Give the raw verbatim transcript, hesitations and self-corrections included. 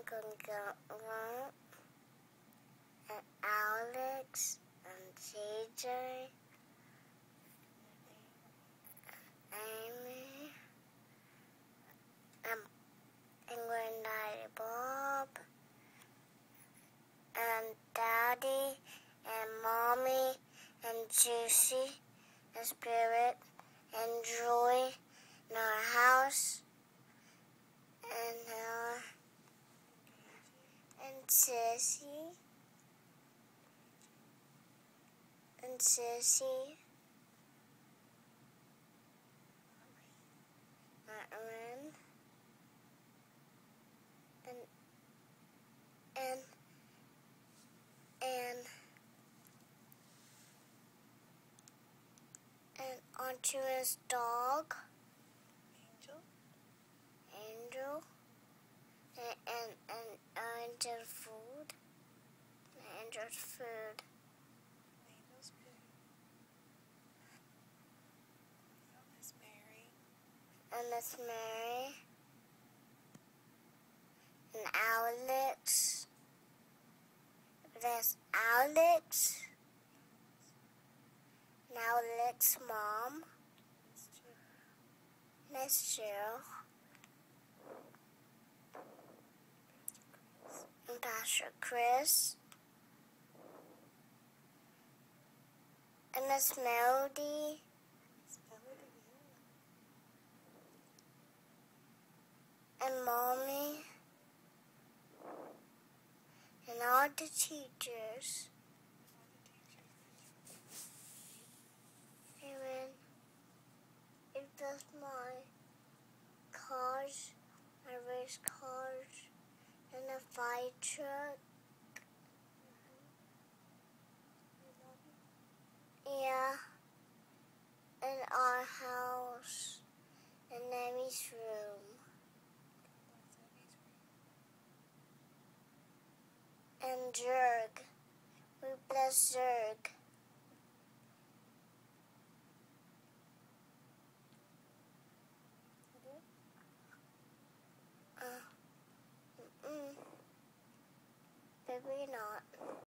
gonna go around, and Alex, and J J, Amy, and Penguin Daddy Bob, and Daddy, and Mommy, and Juicy, and Spirit, and Joy in our house, and uh, and Sissy, and Sissy, Aaron, and and and and Auntie dog, Angel, Angel, and and and Angel food, Angel's food, Angel's food. Miss Mary, and Miss Mary, and Alex. There's Alex, and Alex's mom, Miss Jill, Miss Jill, and Pastor Chris, and Miss Melody, Miss Melody, and Mommy, and all the teachers. all the teachers. Even if that's my cars, my race cars, and a fire truck. We love you. Yeah, in our house, in Emmy's room, That's Emmy's room. and Zerg. We bless Zerg. Uh, mm-mm. Maybe not.